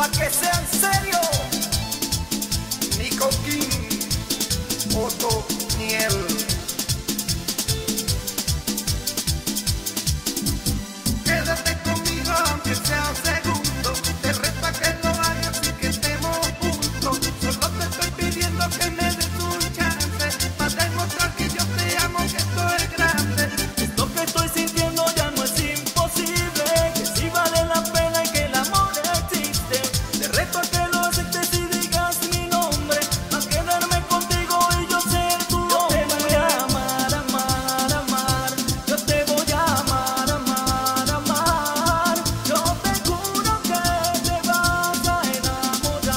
pa' que sea en serio. Nico King, Otto Miel. Quédate conmigo aunque sea un segundo. Te reto a que lo hagas y que estemos juntos. Solo te estoy pidiendo que me des un chance para demostrar que yo te amo, que esto es grande. Esto que estoy sintiendo ya no es imposible, que sí vale la pena y que el amor existe. Te reto a que lo aceptes y digas mi nombre, a quedarme contigo y yo ser tu hombre. Yo te voy a amar, amar, amar. Yo te voy a amar, amar, amar. Yo te juro que te vas a enamorar.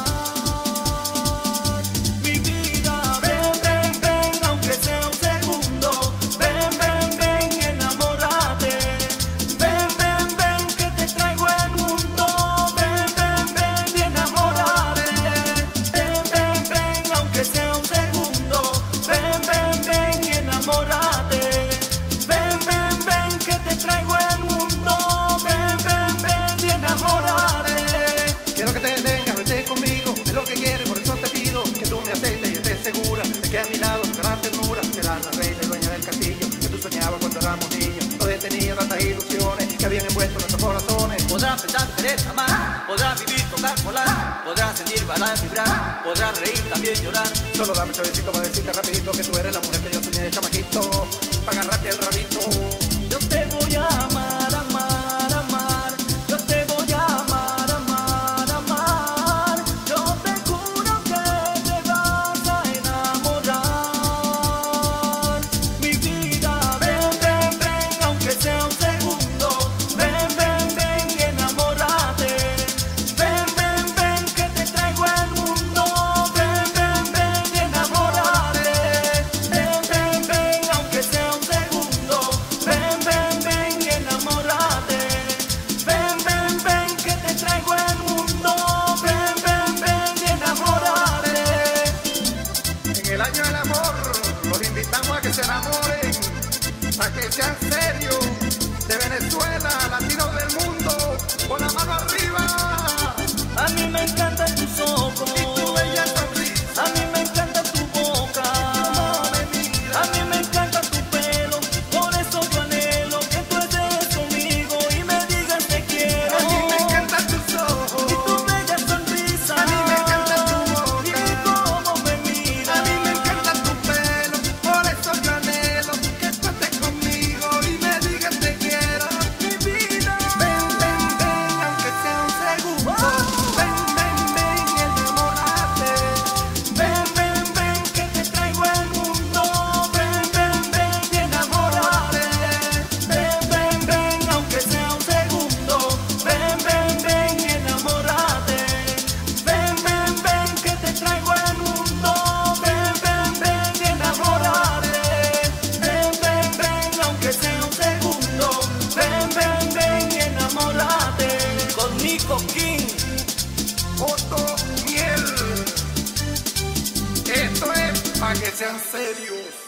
Mi vida, ven, ven, ven, aunque sea un segundo. Ven, ven, ven, enamórate. Ven, ven, ven, que te traigo el mundo. Ven, ven, ven, y enamórate. Ven, ven, ven, aunque sea un segundo. Ven, ven, ven, y enamórate. Ven, ven, ven, que te traigo el mundo. Ven, ven, ven, y enamórate. Quiero que te vengas, vete conmigo, es lo que quieres, por eso te pido que tú me aceptes y estés segura de que a mi lado serás ternura, serás la reina y dueña del castillo que tú soñabas cuando éramos niños. No he tenido tantas ilusiones que habían envuelto nuestros corazones. Podrás pensar, querer, amar, podrás vivir, tocar, volar, podrás sentir, bailar, vibrar, podrás reír, también llorar. Solo dame un chavecito para decirte rapidito que tú eres la mujer que yo soñé de chamaquito, para agarrarte el rabito. Yo te voy a amar, amar, amar. Yo te voy a amar, amar, amar. Yo te juro que te vas a enamorar. Mi vida, ven, ven, ven, aunque sea un segundo. Ven, ven, ven, y enamórate. Ven, ven, ven, que te traigo el mundo. Ven, ven, ven, y enamórate. Ven, ven, ven, aunque sea un segundo. Ven, ven, ven, y enamórate. Ven, ven, ven, que te traigo el mundo. Ven, ven, ven, y enamórate. En el año del amor los invitamos a que se enamoren, a que sean serios, de Venezuela, latinos del mundo, con la mano arriba. A mí me encantan tus ojos. Y tu bella sonrisa. A mí me encanta tu boca. Cómo me mira. A mí me encanta tu pelo. Por eso yo anhelo que tú estés conmigo y me digas te quiero. A mí me encantan tus Y ojos. tu bella sonrisa. A mí me encanta tu boca. Y cómo me miras. A mí me encanta tu pelo, por eso yo anhelo que tú estés conmigo y me digas te quiero. Mi vida. Ven, ven, ven, aunque sea un segundo. Ven, ven, ven, enamórate. Ven, ven, ven, que te traigo el mundo. Ven, ven, ven, y enamórate. Ven, ven, ven, aunque sea un segundo. Ven, ven, ven, y enamórate. Ven, ven, ven, que te traigo el mundo. Ven, ven, ven, y enamórate. Ven, ven, ven, aunque sea un segundo. Ven, ven, ven, y enamórate. Con Nico King. Otto Miel. Esto es para que sean serios.